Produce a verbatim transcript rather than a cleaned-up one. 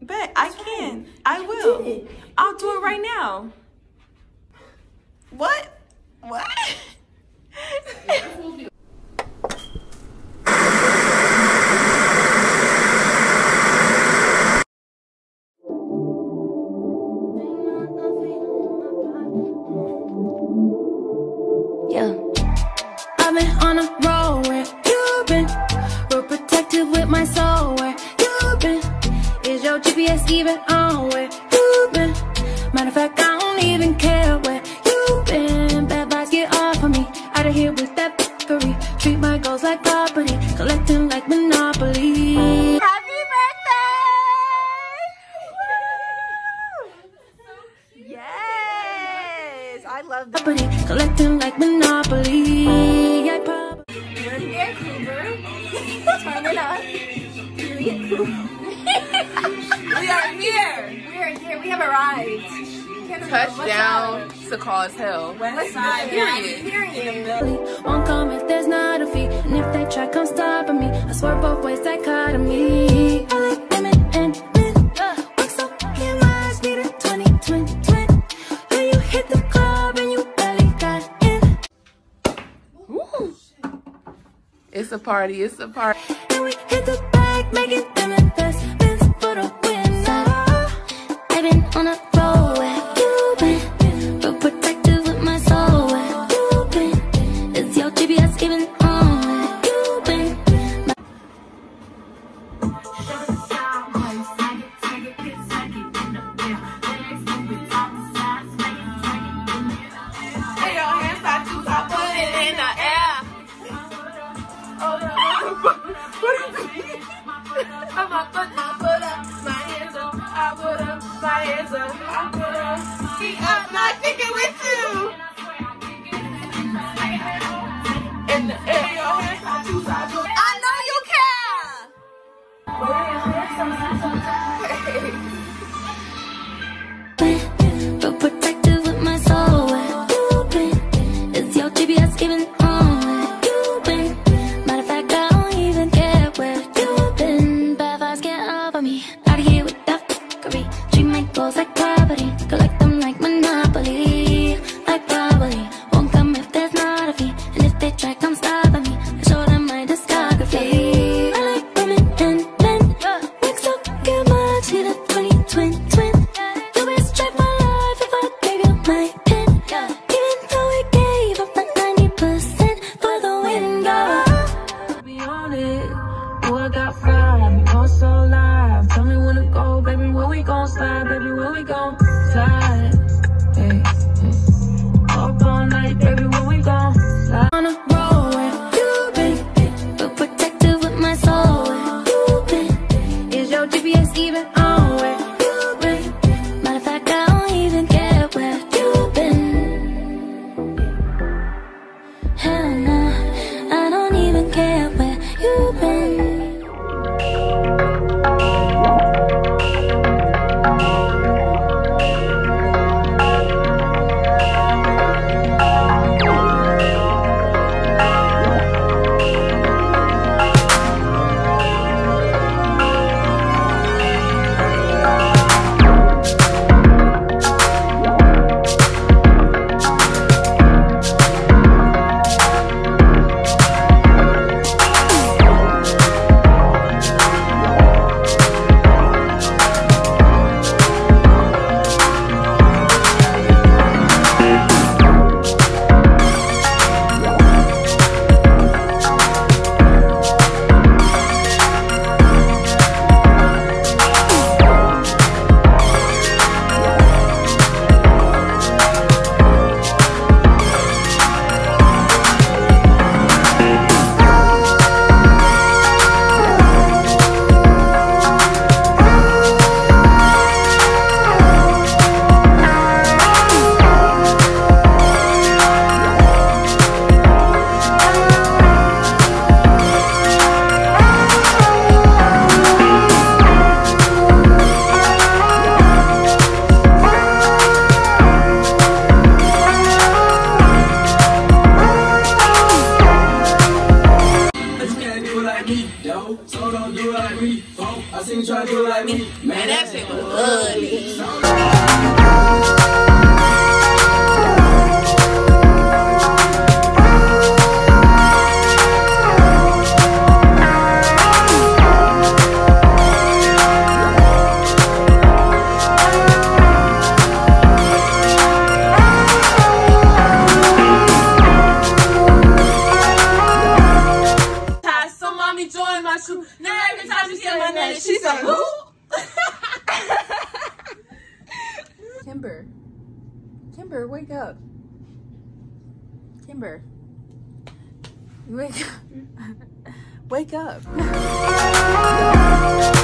Bet I can. I will. I'll do it right now. What? What? Yeah. I've been on a roll where you've been, real protective with my soul where you've been. Is your G P S even on where you've been? Matter of fact, I don't even care where you've been. Bad vibes get off of me, out of here with that fuckery. Treat my goals like property, collecting like Monopoly. Happy birthday! Yes! I love that. Property, collecting like Monopoly. I probably We're here, Vancouver. Turn it up. We are here. We are here. We have arrived. Touchdown to cause hell. West side. Period. Period. won't come if there's not a fee, and if they try, come stopping me. I swear both ways, dichotomy. I like women and men. Work so fucking much, need a twenty, twenty, twenty. When you hit the club and you barely got in. Ooh. It's a party. It's a party. And we hit the bag, making them investments for the win. So, I've been on a roll where you've been, real protective with my soul where you've been. Is your G P S even on where you've been? Hey, your hands are too hot, put it in the air. Oh, I'm a put, I put up my hands up, I put up my hands up, I put up. Keep up my ticket with you. In the air, your hands are too hot. I know you Been real protective with my soul where you've been. Is your G P S even on where you've been? Matter of fact, I don't even care where you've been. Bad vibes get off of me, out of here with that fuckery. Treat my goals like property, collect them like Monopoly. Like probably won't come if there's not a fee, and if they try, come stopping me. I show them my discography. I like women and men. Work so fucking much, need a twenty, twenty, twenty. You best try my life if I gave you my pen. Even though we gave up the ninety percent for the win, girl. Be on it. Oh, I got five. We go so live. Tell me when to go, baby. When we gon' slide, baby. When we gon' slide. Hey, hey. Up all night, baby. When we gon' slide. On a roll where you've been, but protective with my soul where you've been. Is your G P S even on where you've been? Matter of fact, I don't even care where you've been. Hell no, I don't even care where you've been. Man, that shit was ugly. Now every time she said my name, she's like, who? Kimber. Kimber, wake up. Kimber. Wake up. Wake up.